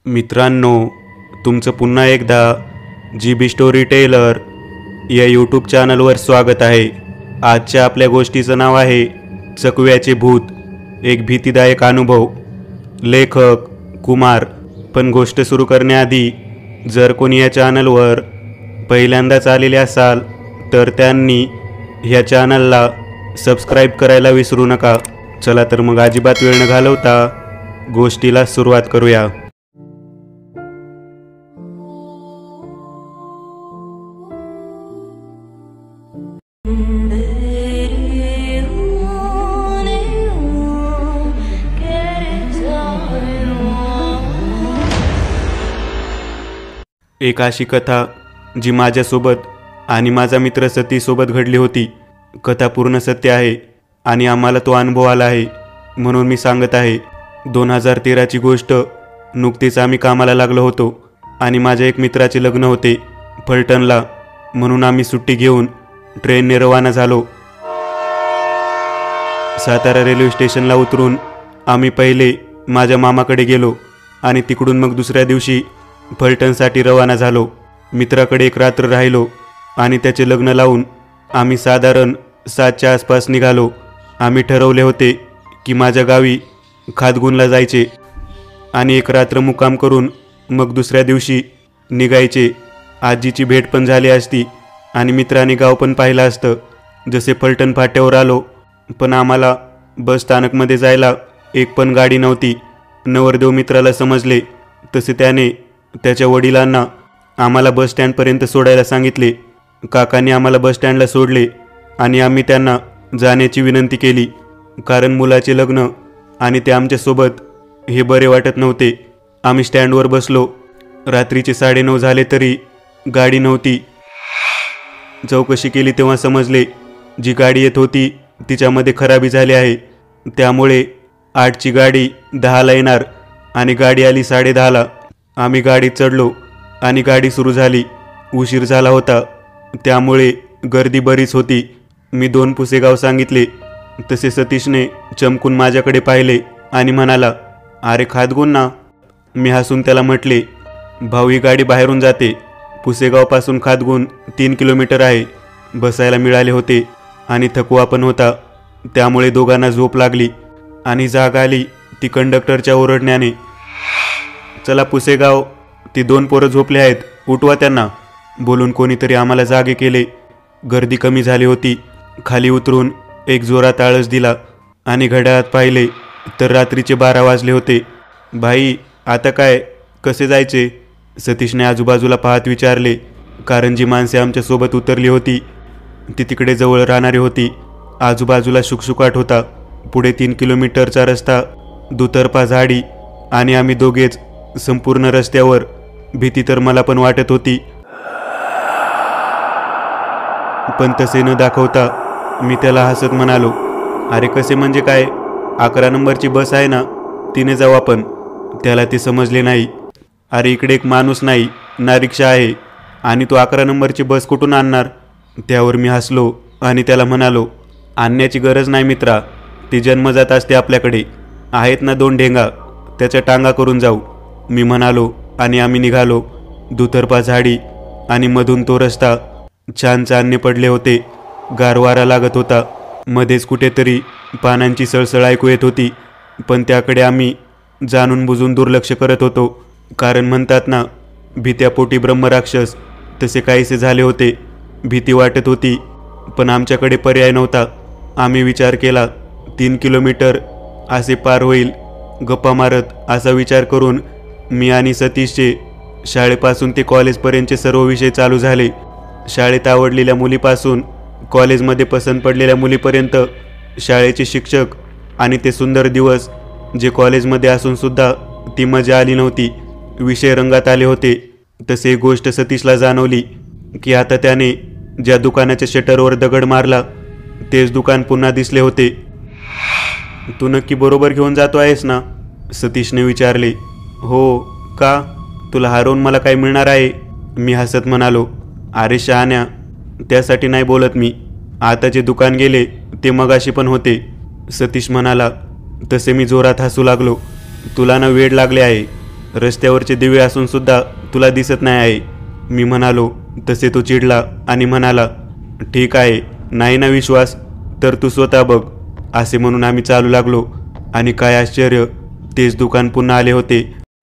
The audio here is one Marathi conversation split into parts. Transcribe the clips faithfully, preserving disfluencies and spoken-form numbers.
मित्रांनो, तुमचं पुन्हा एकदा जी बी स्टोरी टेलर या यूट्यूब चॅनलवर स्वागत आहे। आजच्या आपल्या गोष्टीचं नाव आहे चकव्याचे भूत, एक भीतीदायक अनुभव। लेखक कुमार। पण गोष्ट सुरू करण्याआधी जर कोणी या चॅनलवर पहिल्यांदाच आलेले असाल तर त्यांनी ह्या चॅनलला सबस्क्राईब करायला विसरू नका। चला तर मग अजिबात वेळ न घालवता गोष्टीला सुरुवात करूया। एक अशी कथा जी माझ्यासोबत आणि माझा मित्र सतीसोबत घडली होती। कथा पूर्ण सत्य आहे आणि आम्हाला तो अनुभव आला आहे म्हणून मी सांगत आहे। दोन हजार तेराची गोष्ट। नुकतीच आम्ही कामाला लागलो होतो आणि माझ्या एक मित्राचे लग्न होते फलटणला, म्हणून आम्ही सुट्टी घेऊन ट्रेनने रवाना झालो। सातारा रेल्वे स्टेशनला उतरून आम्ही पहिले माझ्या मामाकडे गेलो आणि तिकडून मग दुसऱ्या दिवशी फलटणसाठी रवाना झालो। मित्राकडे एक रात्र राहिलो आणि त्याचे लग्न लावून आम्ही साधारण सातच्या आसपास निघालो। आम्ही ठरवले होते की माझ्या गावी खातगुणला जायचे आणि एक रात्र मुक्काम करून मग दुसऱ्या दिवशी निघायचे। आजीची भेट पण झाली असती आणि मित्राने गाव पण पाहिलं असतं। जसे फलटण फाट्यावर आलो पण आम्हाला बस स्थानकमध्ये जायला एक पण गाडी नव्हती। नवरदेव मित्राला समजले तसे त्याने त्याच्या वडिलांना आम्हाला बस स्टँडपर्यंत सोडायला सांगितले। काकांनी आम्हाला बस स्टँडला सोडले आणि आम्ही त्यांना जाण्याची विनंती केली, कारण मुलाचे लग्न आणि ते आमच्यासोबत हे बरे वाटत नव्हते। आम्ही स्टँडवर बसलो। रात्रीचे साडेनऊ झाले तरी गाडी नव्हती। चौकशी केली तेव्हा समजले जी गाडी येत होती तिच्यामध्ये खराबी झाली आहे, त्यामुळे आठची गाडी दहाला येणार आणि गाडी आली साडे दहाला। आम्ही गाडीत चढलो आणि गाडी सुरू झाली। उशीर झाला होता त्यामुळे गर्दी बरीच होती। मी दोन पुसेगाव सांगितले तसे सतीशने चमकून माझ्याकडे पाहिले आणि म्हणाला, अरे खातगुण ना। मी हसून त्याला म्हटले, भाऊ ही गाडी बाहेरून जाते। पुसेगावपासून खातगुण तीन किलोमीटर आहे। बसायला मिळाले होते आणि थकवा पण होता, त्यामुळे दोघांना झोप लागली आणि जाग आली ती कंडक्टरच्या ओरडण्याने। चला पुसेगाव, ती दोन पोरं झोपले आहेत, उठवा त्यांना, बोलून कोणीतरी आम्हाला जागे केले। गर्दी कमी झाली होती। खाली उतरून एक जोरात आळस दिला आणि घड्याळात पाहिले तर रात्रीचे बारा वाजले होते। भाई आता काय, कसे जायचे? सतीशने आजूबाजूला पाहत विचारले, कारण जी माणसे आमच्यासोबत उतरली होती ती तिकडे जवळ राहणारी होती। आजूबाजूला शुकशुकाट होता। पुढे तीन किलोमीटरचा रस्ता, दुतर्फा झाडी आणि आम्ही दोघेच संपूर्ण रस्त्यावर। भीती तर मला पण वाटत होती, पण तसे न दाखवता मी त्याला हसत म्हणालो, अरे कसे म्हणजे काय, अकरा नंबरची बस आहे ना, तिने जाऊ आपण। त्याला ते समजले नाही। अरे इकडे एक माणूस नाही ना रिक्षा आहे आणि तो अकरा नंबरची बस कुठून आणणार? त्यावर मी हसलो आणि त्याला म्हणालो, आणण्याची गरज नाही मित्रा, ती जन्मजात असते आपल्याकडे। आहेत ना दोन ढेंगा, त्याच्या टांगा करून जाऊ, मी म्हणालो आणि आम्ही निघालो। दुतर्फा झाडी आणि मधून तो रस्ता। छान चांदणे पडले होते, गार वारा लागत होता। मध्येच कुठेतरी पानांची सळसळ ऐकू येत होती, पण त्याकडे आम्ही जाणून बुजून दुर्लक्ष करत होतो, कारण म्हणतात ना भीत्यापोटी ब्रह्मराक्षस, तसे काहीसे झाले होते। भीती वाटत होती पण आमच्याकडे पर्याय नव्हता। आम्ही विचार केला तीन किलोमीटर असे पार होईल गप्पा मारत, असा विचार करून मी आणि सतीशचे शाळेपासून ते कॉलेजपर्यंतचे सर्व विषय चालू झाले। शाळेत आवडलेल्या मुलीपासून कॉलेजमध्ये पसंत पडलेल्या मुलीपर्यंत, शाळेचे शिक्षक आणि ते सुंदर दिवस जे कॉलेजमध्ये असूनसुद्धा ती मजा आली नव्हती। विषय रंगात आले होते। तसे एक गोष्ट सतीशला जाणवली की आता त्याने ज्या दुकानाच्या शटरवर दगड मारला तेच दुकान पुन्हा दिसले होते। तू नक्की बरोबर घेऊन जातो आहेस ना? सतीशने विचारले। हो का, तुला हरवून मला काय मिळणार आहे? मी हसत म्हणालो, अरे शहाण्या, त्यासाठी नाही बोलत मी। आता जे दुकान गेले ते मगाशी पण होते। सतीश म्हणाला। तसे मी जोरात हसू लागलो। तुला ना वेड लागले आहे, रस्त्यावरचे दिवे असूनसुद्धा तुला दिसत नाही आहे. मी म्हणालो. तसे तो चिडला आणि म्हणाला, ठीक आहे, नाही ना विश्वास तर तू स्वतः बघ. असे म्हणून आम्ही चालू लागलो आणि काय आश्चर्य, तेच दुकान पुन्हा आले होते.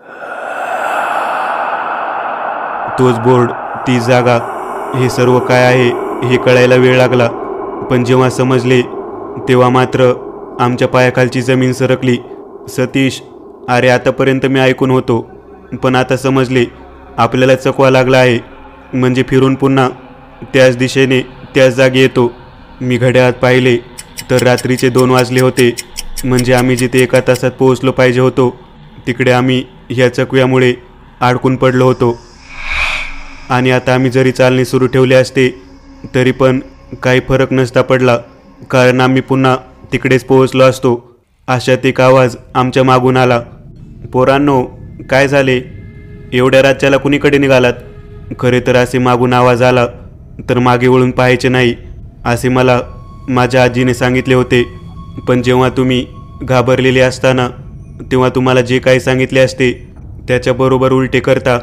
तोच बोर्ड, ती जागा, हे सर्व काय आहे हे कळायला वेळ लागला. पण जेव्हा समजले तेव्हा मात्र आमच्या पायाखालची जमीन सरकली. सतीश, अरे आतापर्यंत मी ऐकून होतो, पण आता समजले आपल्याला चकवा लागला आहे. म्हणजे फिरून पुन्हा त्याच दिशेने त्याच जागी येतो. मी घड्याळात पाहिले तर रात्रीचे दोन वाजले होते. म्हणजे आम्ही जिथे एका तासात पोहोचलो पाहिजे होतो तिकडे आम्ही ह्या चकव्यामुळे अडकून पडलो होतो. आणि आता आम्ही जरी चालणे सुरू ठेवले असते तरी पण काही फरक नसता पडला, कारण आम्ही पुन्हा तिकडेच पोहोचलो असतो. अशात एक आवाज आमच्या मागून आला. पोरांनो, काय झाले? एवढ्या राज्याला कुणीकडे निघालात? खरे तर असे मागून आवाज आला तर मागे वळून पाहायचे नाही असे मला माझ्या आजीने सांगितले होते. पण जेव्हा तुम्ही घाबरलेले असताना तेव्हा तुम्हाला जे काही सांगितले असते त्याच्याबरोबर उलटे करता.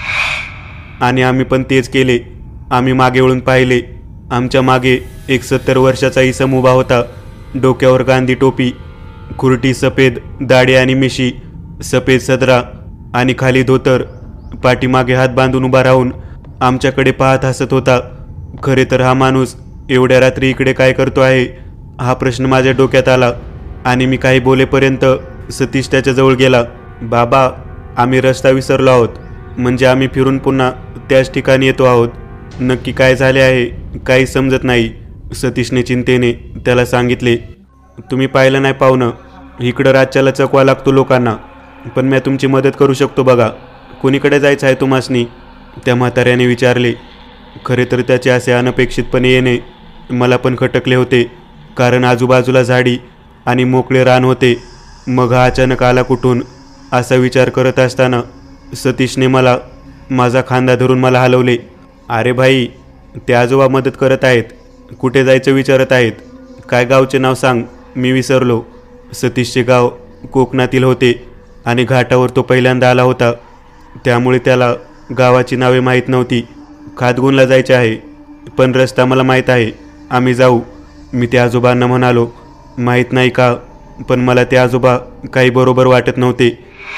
आणि आम्ही पण तेच केले. आम्ही मागे वळून पाहिले. आमच्या मागे एक सत्तर वर्षाचा इसम उभा होता. डोक्यावर गांधी टोपी, खुरटी सफेद दाढी आणि मिशी, सफेद सदरा आणि खाली धोतर, पाठीमागे हात बांधून उभा राहून आमच्याकडे पाहत हसत होता. खरे तर हा माणूस एवढ्या रात्री इकडे काय करतो आहे हा प्रश्न माझ्या डोक्यात आला आणि मी काही बोलेपर्यंत सतीश त्याच्याजवळ गेला. बाबा, आम्ही रस्ता विसरलो आहोत. म्हणजे आम्ही फिरून पुन्हा त्याच ठिकाणी येतो आहोत. नक्की काय झाले आहे काही समजत नाही, सतीशने चिंतेने त्याला सांगितले. तुम्ही पाहिलं नाही पाहुणं, इकडं राज्याला चकवा लागतो लोकांना, पण मी तुमची मदत करू शकतो बघा. कुणीकडे जायचं आहे तुम्हासनी? त्या म्हाताऱ्याने विचारले. खरे तर त्याचे असे अनपेक्षितपणे येणे मला पण खटकले होते, कारण आजूबाजूला झाडी आणि मोकळे रान होते. मग हा अचानक आला कुठून असा विचार करत असताना सतीशने मला माझा खांदा धरून मला हलवले. अरे भाई, ते आजोबा मदत करत आहेत. कुठे जायचं विचारत आहेत. काय गावचे नाव सांग, मी विसरलो. सतीशचे गाव कोकणातील होते आणि घाटावर तो पहिल्यांदा आला होता, त्यामुळे त्याला गावाची नावे माहीत नव्हती. खातगुणला जायचे आहे, पण रस्ता मला माहीत आहे, आम्ही जाऊ, मी त्या आजोबांना म्हणालो. माहीत नाही का, पण मला ते आजोबा काही बरोबर वाटत नव्हते.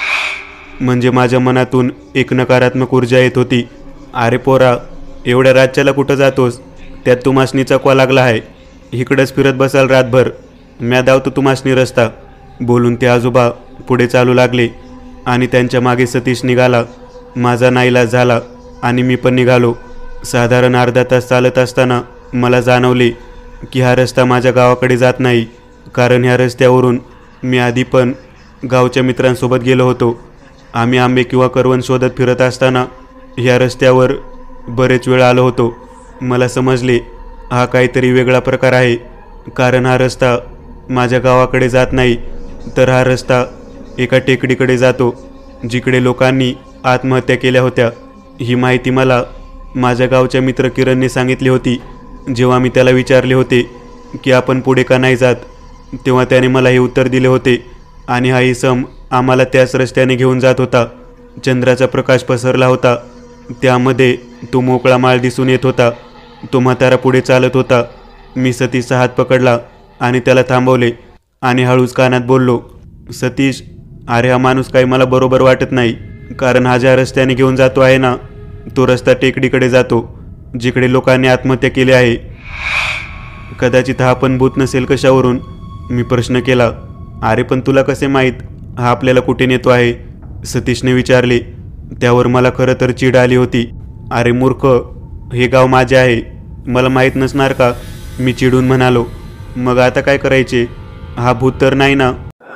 म्हणजे माझ्या मनातून एक नकारात्मक ऊर्जा येत होती. अरे पोरा, एवढ्या राज्याला कुठं जातोस? त्यात तुमासनी चकवा लागला आहे. इकडंच फिरत बसाल रातभर. म्या धावतो तुमासनी रस्ता. बोलून ते आजोबा पुढे चालू लागले आणि त्यांच्या मागे सतीश निघाला. माझा नाईलाज झाला आणि मी पण निघालो. साधारण अर्धा तास चालत असताना मला जाणवले की हा रस्ता माझ्या गावाकडे जात नाही, कारण ह्या रस्त्यावरून मी आधी पण गावच्या मित्रांसोबत गेलो होतो. आम्ही आंबे किंवा करवंद शोधत फिरत असताना ह्या रस्त्यावर बरेच वेळ आलो होतो. मला समजले हा काहीतरी वेगळा प्रकार आहे, कारण हा रस्ता माझ्या गावाकडे जात नाही, तर हा रस्ता एका टेकडीकडे जातो जिकडे लोकांनी आत्महत्या केल्या होत्या. ही माहिती मला माझ्या गावच्या मित्र किरणने सांगितली होती. जेव्हा मी त्याला विचारले होते की आपण पुढे का नाही जात, तेव्हा त्याने मला हे उत्तर दिले होते. आणि हा इसम आम्हाला त्याच रस्त्याने घेऊन जात होता. चंद्राचा प्रकाश पसरला होता, त्यामध्ये तो मोकळा माळ दिसून येत होता. तो म्हातारा पुढे चालत होता. मी सतीशचा हात पकडला आणि त्याला थांबवले आणि हळूच कानात बोललो, सतीश, अरे हा माणूस काही मला बरोबर वाटत नाही, कारण हा ज्या रस्त्याने घेऊन जातो आहे ना, तो रस्ता टेकडीकडे जातो जिकडे लोकांनी आत्महत्या केली आहे. कदाचित हा पण भूत नसेल कशावरून? मी प्रश्न केला. अरे पण तुला कसे माहीत हा आपल्याला कुठे नेतो आहे? सतीशने विचारले. त्यावर मला खरं तर चिड आली होती. अरे मूर्ख, हे गाव माझे आहे, मला माहीत नसणार का? मी चिडून म्हणालो. मग आता काय करायचे? हा भूत तर नाही ना?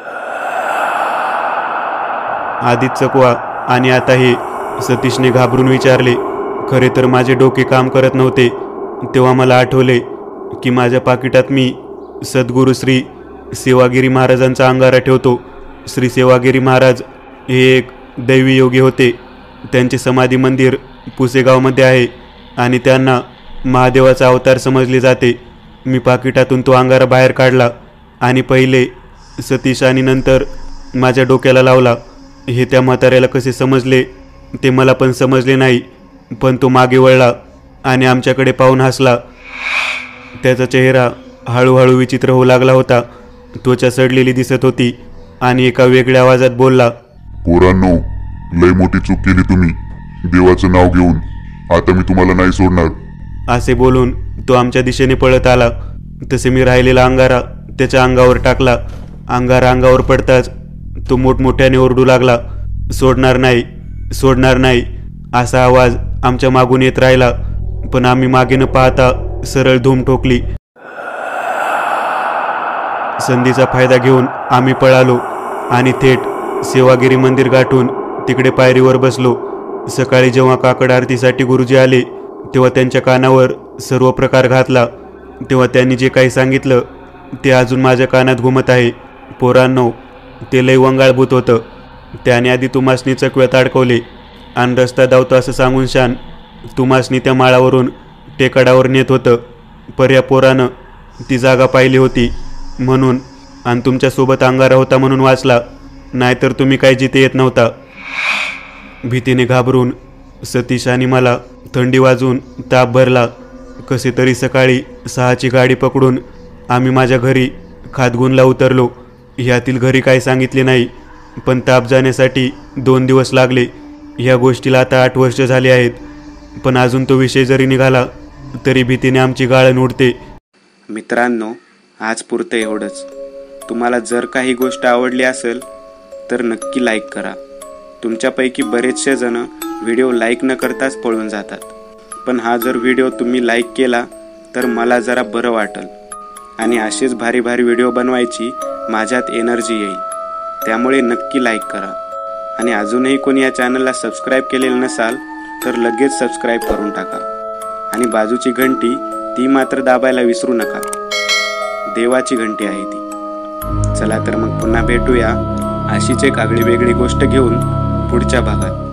आधीच चकवा आणि आता हे, सतीशने घाबरून विचारले. खरे तर माझे डोके काम करत नव्हते. तेव्हा मला आठवले की माझ्या पाकिटात मी सद्गुरू श्री सेवागिरी महाराजांचा अंगारा ठेवतो. श्री सेवागिरी महाराज हे एक दैवी योगी होते. त्यांचे समाधी मंदिर पुसेगावमध्ये आहे आणि त्यांना महादेवाचा अवतार समजले जाते. मी पाकिटातून तो अंगारा बाहेर काढला आणि पहिले सतीश आणि नंतर माझ्या डोक्याला लावला. हे त्या म्हाताऱ्याला कसे समजले ते मला पण समजले नाही, पण तो मागे वळला आणि आमच्याकडे पाहून हसला. त्याचा चेहरा हळूहळू विचित्र होऊ लागला होता. त्वचा सडलेली दिसत होती आणि एका वेगळ्या आवाजात बोलला, पोरांनो, लय मोठी चूक केली तुम्ही. देवाचं नाव घेऊन आता मी तुम्हाला नाही सोडणार. असे बोलून तो आमच्या दिशेने पळत आला. तसे मी राहिलेला अंगारा त्याच्या अंगावर टाकला. अंगारा अंगावर पडताच तो मोठमोठ्याने ओरडू लागला, सोडणार नाही, सोडणार नाही. असा आवाज आमच्या मागून येत राहिला, पण आम्ही मागे न पाहता सरळ धूम ठोकली. संधीचा फायदा घेऊन आम्ही पळालो आणि थेट सेवागिरी मंदिर गाठून तिकडे पायरीवर बसलो. सकाळी जेव्हा काकड आरतीसाठी गुरुजी आले तेव्हा त्यांच्या कानावर सर्व प्रकार घातला. तेव्हा त्यांनी जे काही सांगितलं ते अजून माझ्या कानात घुमत आहे. पोरांनो, ते लय वंगाळभूत होतं. त्याने आधी तुमासनी चकव्यात अडकवले आणि रस्ता धावतो असं सांगून शान तुमासनी त्या माळावरून टेकडावर नेत होतं. पर या पोरानं ती जागा पाहिली होती म्हणून आणि तुमच्यासोबत अंगारा होता म्हणून वाचला, नाहीतर तुम्ही काही जिथे येत नव्हता. भीतीने घाबरून सतीश आणि मला थंडी वाजून ताप भरला. कसे तरी सकाळी सहाची गाडी पकडून आम्ही माझ्या घरी खातगुणला उतरलो. ह्यातील घरी काही सांगितले नाही, पण ताप जाण्यासाठी दोन दिवस लागले. ह्या गोष्टीला आता आठ वर्ष झाली आहेत, पण अजून तो विषय जरी निघाला तरी भीतीने आमची गाळण उडते. मित्रांनो, आज पुरतं एवढंच. तुम्हाला जर काही गोष्ट आवडली असेल तर नक्की लाईक करा. तुमच्यापैकी बरेचसे जण व्हिडिओ लाईक न करताच पळून जातात, पण हा जर व्हिडिओ तुम्ही लाईक केला तर मला जरा बरं वाटेल आणि असेच भारी भारी व्हिडिओ बनवायची माझ्यात एनर्जी येईल. त्यामुळे नक्की लाईक करा आणि अजूनही कोणी या चॅनलला सबस्क्राईब केलेलं नसाल तर लगेच सबस्क्राईब करून टाका आणि बाजूची घंटी ती मात्र दाबायला विसरू नका. देवाची घंटी आहे ती. चला तर मग पुन्हा भेटूया अशीच एक आगळी वेगळी गोष्ट घेऊन पुढच्या भागात.